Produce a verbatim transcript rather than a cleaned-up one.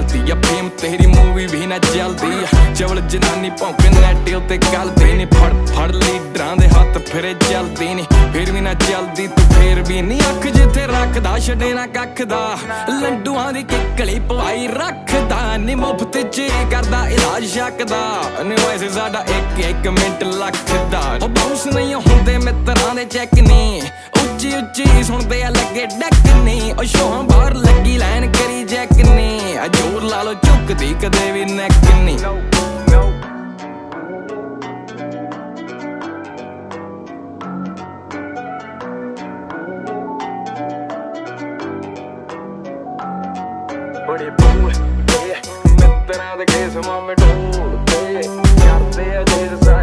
चलती या फेम तेरी मूवी भी ना चलती चवल जनानी भौंके नैट उत्ते गलदी नी फड़ फड़ लीडरां दे हत्थ फिरे चलदी नी फिर भी ना चलदी तू फिर भी नी अख जिथे रखदा छड़े ना कख दा लंडुआं दी किकली पवाई रखदा नी मुफ्त च करदा इलाज शकदा नी वैसे साडा एक एक मिंट लखदा ओ बाउंस नहीं हुंदे मित्रां दे चैक नी उच्ची उच्ची सुनदे आ लगे डक नी ओ शोहां बाहर लगी लाइन करी जैक नी जोर ला लो झुकदी कदे भी नैक नी बड़े बोल मित्रां दे केस मामे ढोल ते करदे आ